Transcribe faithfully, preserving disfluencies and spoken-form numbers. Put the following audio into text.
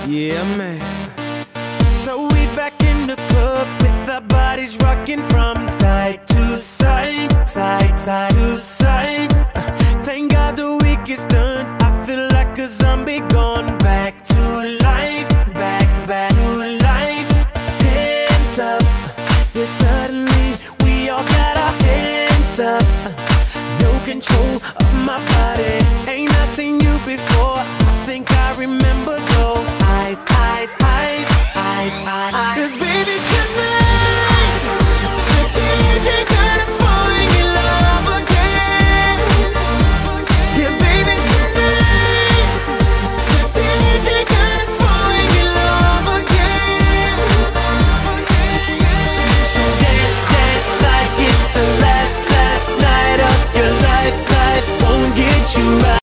Yeah, man. So we back in the club with our bodies rocking from side to side, side, side to side. Uh, thank God the week is done. I feel like a zombie gone back to life, back, back to life. Hands up, yeah, suddenly we all got our hands up. Uh, no control of my body. Ain't I seen you before? I think I remember those eyes, eyes, eyes, eyes, eyes. Cause baby tonight, the D J got us falling in love again. Yeah baby tonight, the D J got us falling in love again. So dance, dance like it's the last, last night of your life. Life won't get you right.